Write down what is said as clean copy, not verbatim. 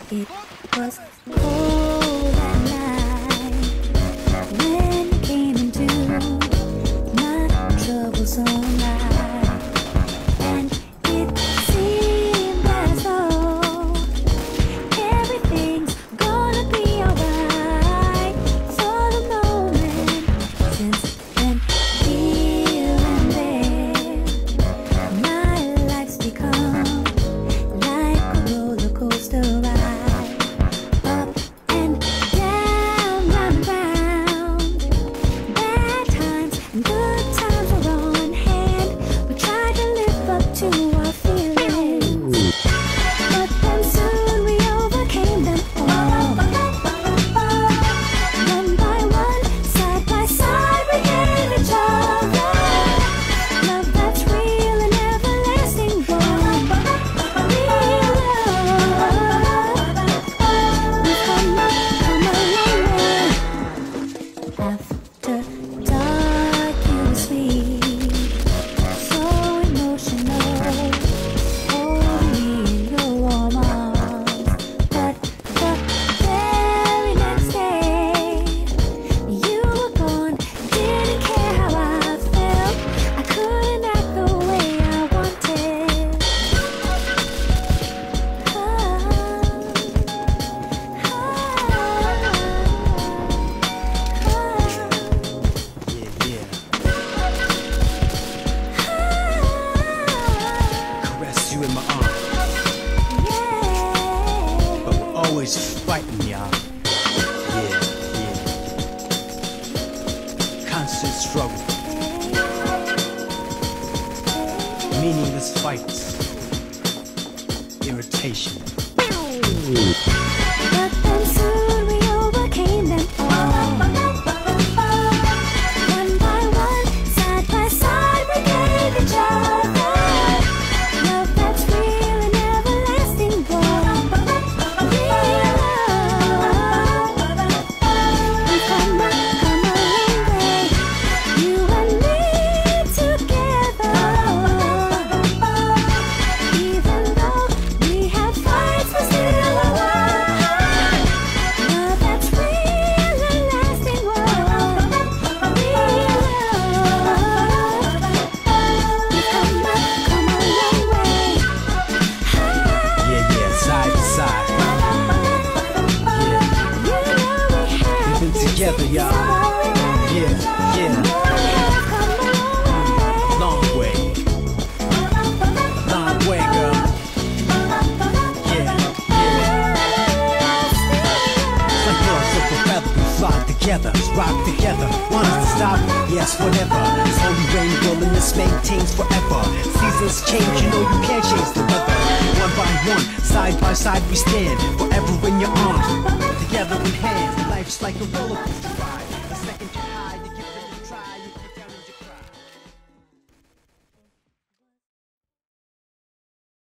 It was cold at night when you came into my troublesome life, and it seemed as though everything's gonna be alright for the moment. Since then, here and there, my life's become like a roller coaster ride. After dark, you were sweet, so emotional, holding me in your warm arms. But the very next day, you were gone, didn't care how I felt. I couldn't act the way I wanted. You in my arms, but we're always fighting, y'all. Yeah. Constant struggle, meaningless fights, irritation. But then soon we overcame them all. One by one, side by side, we gave each other love that's real and everlasting, boy. Real love. We've come a long way, you and me together. Even though we have fights, we're still alive. Love that's real and lasting, boy. Real love. We've come a long way. Yeah, side to side. We've been together, y'all. Yeah. Long way, girl. Yeah. Like birds of a feather, we fly together, rock together. Want us to stop? Yes, whatever. Slowly rain, wilderness maintains forever. Seasons change, you know you can't change the weather. One by one, side by side we stand, forever in your arms, together in hands. Life's like a roller coaster ride.